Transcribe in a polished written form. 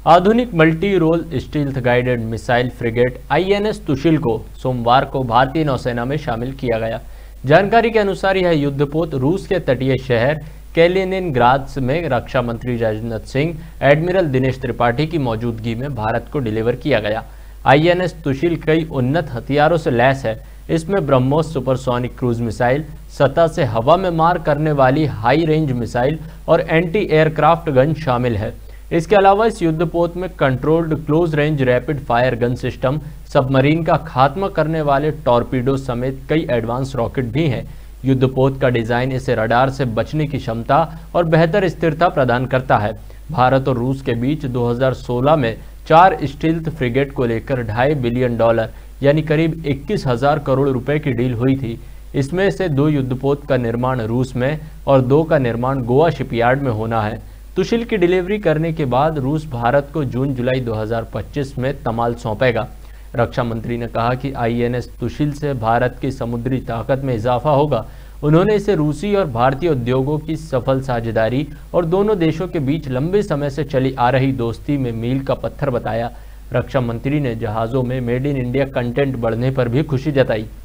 आधुनिक multi role stealth guided missile frigate INS Tushil को सोमवार को भारतीय नौसेना में शामिल किया गया। जानकारी के अनुसार यह युद्धपोत रूस के तटीय शहर कैलिनिनग्राद में रक्षा मंत्री राजनाथ सिंह, एडमिरल दिनेश त्रिपाठी की मौजूदगी में भारत को डिलीवर किया गया। आईएनएस तुशिल कई उन्नत हथियारों से लैस है। इसमें ब्रह्मोस सुपरसोनिक क्रूज मिसाइल, सतह से हवा में मार करने वाली हाई रेंज मिसाइल और एंटी एयरक्राफ्ट गन शामिल है। इसके अलावा इस युद्धपोत में controlled close range rapid fire gun system, submarine का खात्मा करने वाले टॉर्पीडो समेत कई एडवांस रॉकेट भी हैं। युद्धपोत का डिजाइन इसे रडार से बचने की क्षमता और बेहतर स्थिरता प्रदान करता है। भारत और रूस के बीच 2016 में 4 स्टील्थ फ्रिगेट को लेकर $2.5 बिलियन यानी करीब 21,000 करोड़ रुपए की डील हुई थी। इसमें से 2 युद्धपोत का निर्माण रूस में और 2 का निर्माण गोवा शिपयार्ड में होना है। तुशिल की डिलीवरी करने के बाद रूस भारत को जून-जुलाई 2025 में तमाल सौंपेगा। रक्षा मंत्री ने कहा कि आईएनएस तुशिल से भारत की समुद्री ताकत में इजाफा होगा। उन्होंने इसे रूसी और भारतीय उद्योगों की सफल साझेदारी और दोनों देशों के बीच लंबे समय से चली आ रही दोस्ती में मील का पत्थर बताया। रक्षा मंत्री ने जहाज़ों में मेड इन इंडिया कंटेंट बढ़ने पर भी खुशी जताई।